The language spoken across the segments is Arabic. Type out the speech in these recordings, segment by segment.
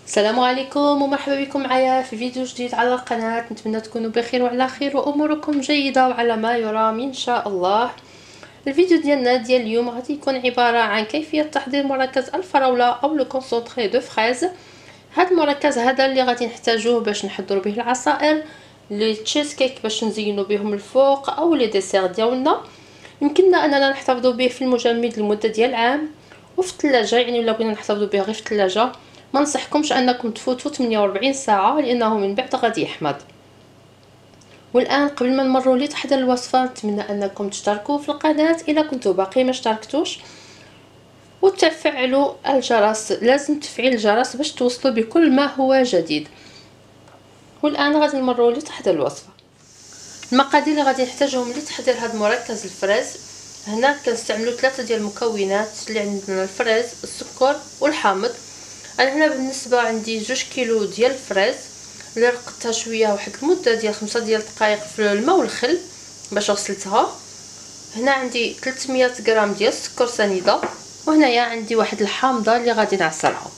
السلام عليكم ومرحبا بكم معايا في فيديو جديد على القناة. نتمنى تكونوا بخير وعلى خير واموركم جيدة وعلى ما يرام ان شاء الله. الفيديو ديالنا ديال اليوم غادي يكون عبارة عن كيفية تحضير مركز الفراولة او لو كونسونطري دو فريز. هذا المركز هذا اللي غادي نحتاجوه باش نحضروا به العصائر، لي تشيز كيك باش نزينوا بهم الفوق او لي ديسير ديالنا. يمكننا اننا نحتفظوا به في المجمد لمدة ديال عام، وفي الثلاجة يعني الا بغينا نحتفظوا به غير في الثلاجة ما نصحكمش انكم تفوتوا 48 ساعه لانه من بعد غادي يحمض. والان قبل ما نمروا لتحضير الوصفه نتمنى انكم تشتركوا في القناه اذا كنتوا باقي ما اشتركتوش، وتفعلوا الجرس. لازم تفعيل الجرس باش توصلوا بكل ما هو جديد. والان غادي نمروا لتحضير الوصفه. المقادير اللي غادي نحتاجهم لتحضير هذا مركز الفريز، هنا كنستعملوا 3 ديال المكونات اللي عندنا: الفريز، السكر والحامض. انا هنا بالنسبه عندي 2 كيلو ديال الفريز اللي رقدتها شويه واحد المده ديال 5 ديال الدقائق في الماء والخل باش غسلتها. هنا عندي 300 غرام ديال السكر سنيده، وهنايا عندي واحد الحامضه اللي غادي نعصرها.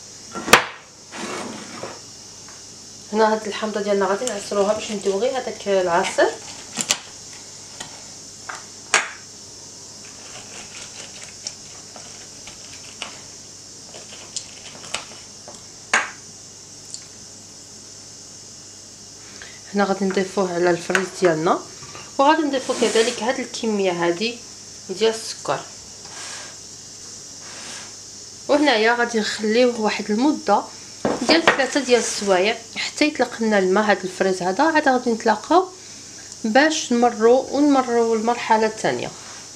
هنا هاد الحامضه ديالنا غادي نعصروها باش نديو غير هذاك العصير. هنا غادي نضيفوه على الفريز ديالنا، وغادي نضيفو كذلك هاد الكميه هذه ديال السكر. وهنايا غادي نخليوه واحد المده ديال 3 ديال السوايع حتى يطلق لنا الماء. هاد الفريز هذا عاد غادي نتلاقاو باش نمروا المرحله الثانيه.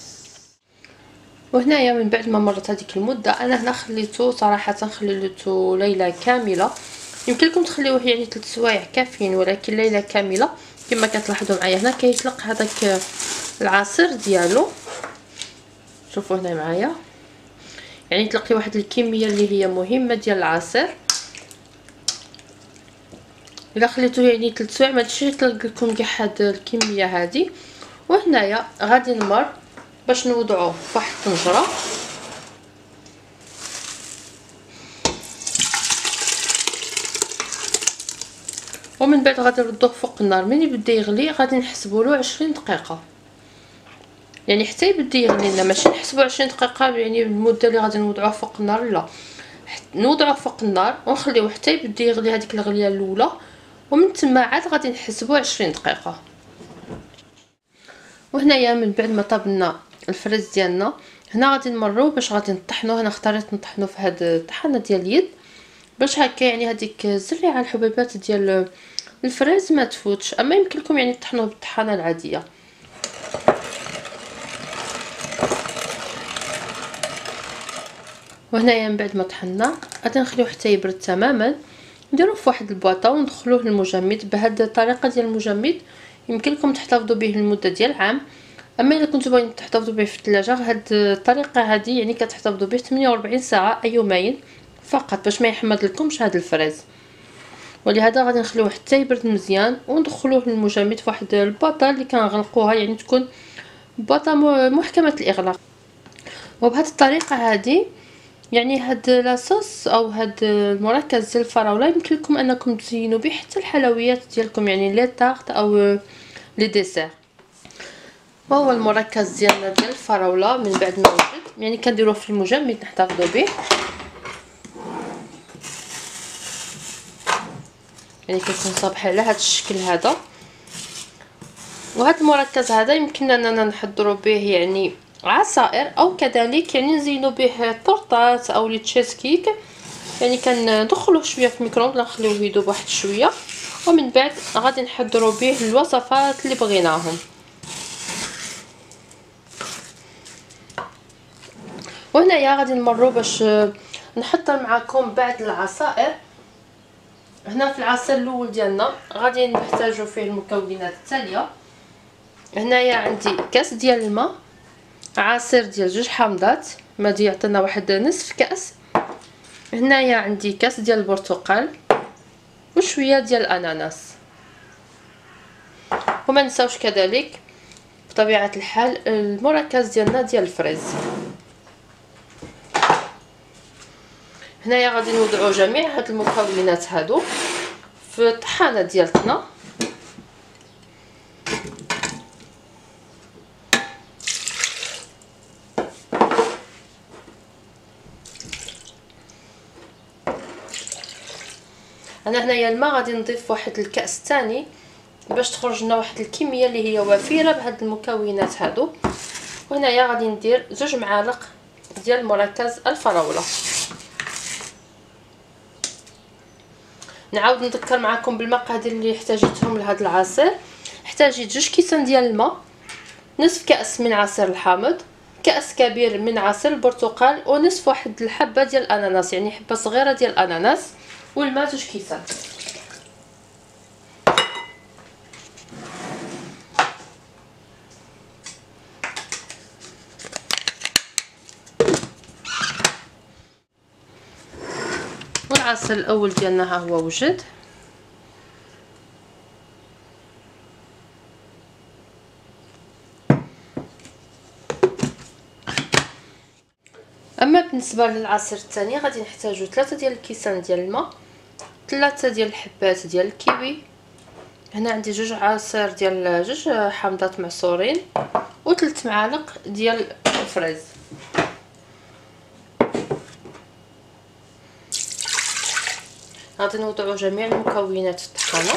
وهنايا من بعد ما مرت هذيك المده انا هنا خليته صراحه خليته ليله كامله. يمكن لكم تخليوه يعني 3 سوايع كافيين، ولكن ليله كامله كما كتلاحظوا معايا هنا كيطلق هذاك العصير ديالو. شوفوا هنا معايا يعني تلقي واحد الكميه اللي هي مهمه ديال العصير. الا خليتوه يعني 3 سوايع ما تجيش تلقى لكم كاع هاد الكميه هذه. وهنايا غادي نمر باش نوضعوه في واحد الطنجره، ومن بعد غادي نردوه فوق النار. من يبدا يغلي غادي نحسبوا له 20 دقيقه، يعني حتى يبدا يغلي لنا، ماشي نحسبوا 20 دقيقه يعني المده اللي غادي نوضعوه فوق النار، لا نوضعوه فوق النار ونخليوه حتى يبدا يغلي هذيك الغليه الاولى، ومن تما عاد غادي نحسبوا 20 دقيقه. وهنايا من بعد ما طابنا الفريز ديالنا هنا غادي نمروا باش غادي نطحنوه. انا اختاريت نطحنوه في هاد الطحانه ديال اليد باش هكا يعني هذيك الزريعه الحبيبات ديال الفريز ما تفوتش. اما يمكن لكم يعني تطحنوه بالطحانه العاديه. وهنايا من بعد ما طحنا غادي نخليوه حتى يبرد تماما، نديروه في واحد البواطه وندخلوه للمجمد. بهذه الطريقه ديال المجمد يمكن لكم تحتفظوا به لمده ديال عام. اما الا كنتو باغيين تحتفظوا به في الثلاجه هاد الطريقه هذه يعني كتحتفظوا به 48 ساعه اي يومين فقط باش ما يحمض لكمش هذا الفريز. ولهذا غادي نخليوه حتى يبرد مزيان وندخلوه للمجمد في واحد الباطه اللي كنغلقوها، يعني تكون باطه محكمه الاغلاق. وبهذه الطريقه هذه يعني هاد لاصوص او هاد المركز ديال الفراوله يمكن لكم انكم تزينوا به حتى الحلويات ديالكم، يعني لي طارت او لي ديسير. وهو المركز ديالنا ديال الفراوله من بعد ما وجد يعني كنديروه في المجمد نحتفظوا به. يعني كيكون صابح على هذا الشكل هذا. وهذا المركز هذا يمكننا اننا نحضروا به يعني عصائر او كذلك يعني نزينوا به طورطات او لي تشيز كيك. يعني كندخلوه شويه في الميكرووند نخليوه يذوب واحد شويه، ومن بعد غادي نحضروا به الوصفات اللي بغيناهم. وهنايا غادي نمروا باش نحضر معكم بعض العصائر. هنا في العصير الاول ديالنا غادي نحتاجوا فيه المكونات التاليه. هنايا عندي كاس ديال الماء، عصير ديال 2 حامضات ما دي يعطينا واحد نصف كاس. هنايا عندي كاس ديال البرتقال وشويه ديال الاناناس. وما نساوش كذلك بطبيعه الحال المركز ديالنا ديال الفريز. هنايا غادي نوضعوا جميع هاد المكونات هادو في الطحانه ديالتنا. انا هنايا الماء غادي نضيف واحد الكاس ثاني باش تخرج لنا واحد الكميه اللي هي وفيره بهاد المكونات هادو. وهنايا غادي ندير 2 معالق ديال مركز الفراوله. نعاود نذكر معكم بالمقادير اللي احتاجيتهم لهذا العصير. احتاجيت 2 كيسان ديال الماء، نصف كاس من عصير الحامض، كاس كبير من عصير البرتقال، ونصف واحد الحبه ديال الاناناس، يعني حبه صغيره ديال الاناناس، والماء 2 كيسان. والعصير الاول ديالنا ها هو وجد. اما بالنسبه للعصير الثاني غادي نحتاجو 3 ديال الكيسان ديال الماء، 3 ديال الحبات ديال الكيوي، هنا عندي 2 عصير ديال 2 حامضات معصورين، و3 معالق ديال الفريز. غادي نوضعوا جميع المكونات في الطحانه.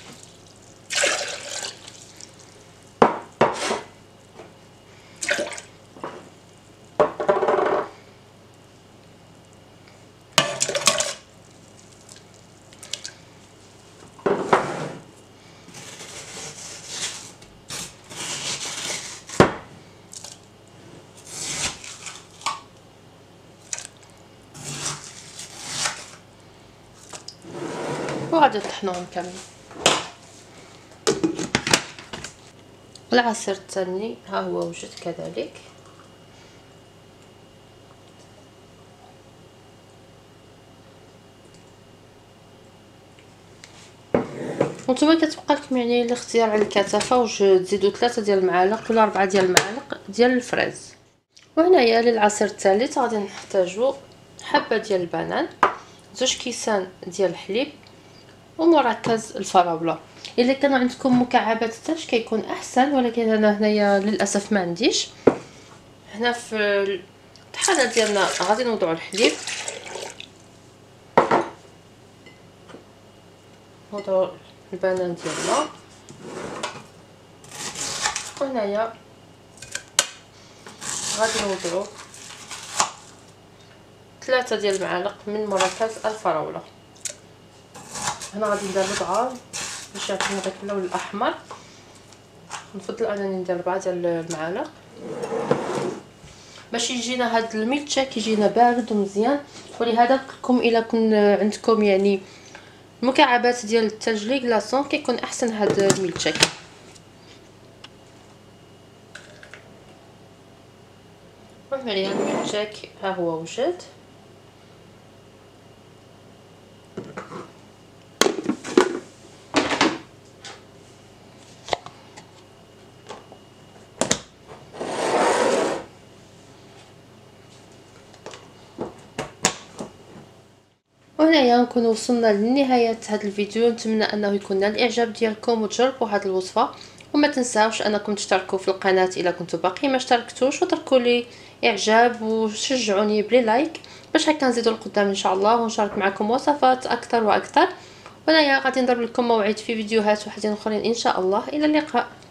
وغادي نطحنوهم كاملين. العصير الثاني ها هو وجد كذلك. وانتم كتبقى لكم يعني الاختيار على الكثافه، واش تزيدوا 3 ديال المعالق ولا 4 ديال المعالق ديال الفريز. وهنايا للعصير الثالث غادي نحتاجوا حبه ديال البنان، 2 كيسان ديال الحليب، ومركز الفراوله. الا كانوا عندكم مكعبات الثلج كيكون احسن، ولكن انا هنايا للاسف ما عنديش. هنا في الطحانه ديالنا غادي نوضعوا الحليب، نوضعوا البنان ديالنا، وهنايا غادي نوضعوا 3 ديال المعالق من مركز الفراوله. هنا غادي ندير 4 باش يعطينا داك اللون الاحمر. نفضل انني ندير 4 ديال المعالق باش يجينا هاد الميلتشيك يجينا بارد ومزيان. ولهذا قلت لكم الا كن عندكم يعني مكعبات ديال الثلج لي كلاصون كيكون احسن هاد الميلتشيك. وهنا هاد الميلتشيك ها هو وجد. وهنايا نكون وصلنا لنهايه هذا الفيديو. نتمنى انه يكون نال الاعجاب ديالكم وتجربوا هذه الوصفه، وما تنساوش انكم تشتركوا في القناه الا كنتوا باقي ما اشتركتوش، وتركوا لي اعجاب وشجعوني بلي لايك باش هكا نزيدوا لقدام ان شاء الله ونشارك معكم وصفات اكثر واكثر. وهنايا غادي نضرب لكم موعد في فيديوهات وحدين اخرين ان شاء الله. الى اللقاء.